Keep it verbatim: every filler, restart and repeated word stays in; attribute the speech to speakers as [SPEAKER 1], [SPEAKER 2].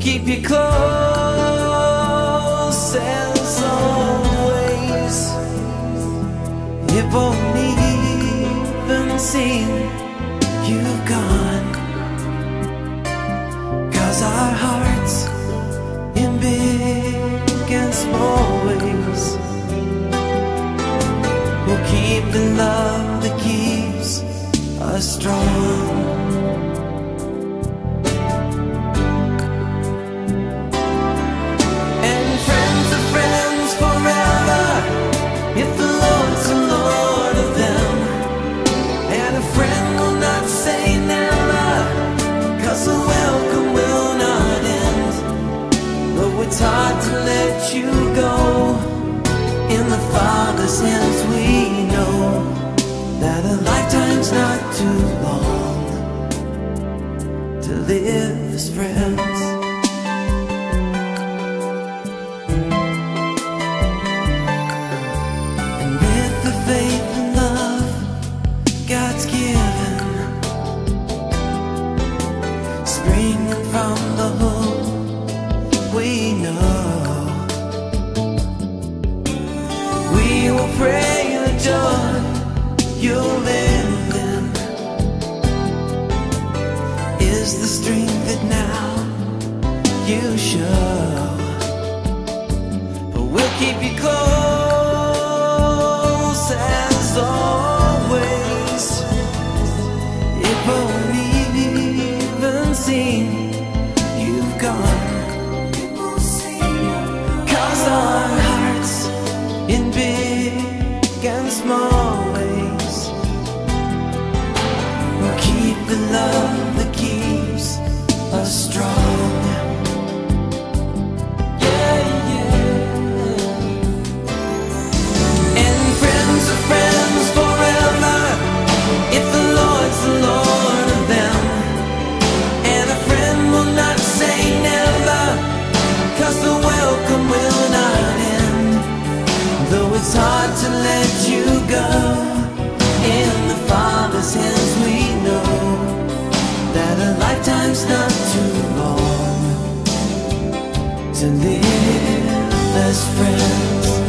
[SPEAKER 1] keep you close as always. It won't even seem you've gone, 'cause our hearts in big and small ways will keep the love that keeps us strong. And friends are friends forever if the Lord's the Lord of them. And a friend will not say never, 'cause the welcome will not end. Though it's hard to let you go, in the Father's hands we know that a lifetime's not too long to live as friends. And with the faith and love God's given, springing from the hope we know, we will pray the joy you'll live in is the strength that now you show. But we'll keep you close as always. It won't even seem you've gone, 'cause our hearts in big and small ways will keep the love that keeps us strong. Yeah, yeah. And friends are friends forever if the Lord's the Lord of them. And a friend will not say never, 'cause the welcome will not end. Though it's hard to let you go, in the Father's hands we know that a lifetime's not too long to live as friends.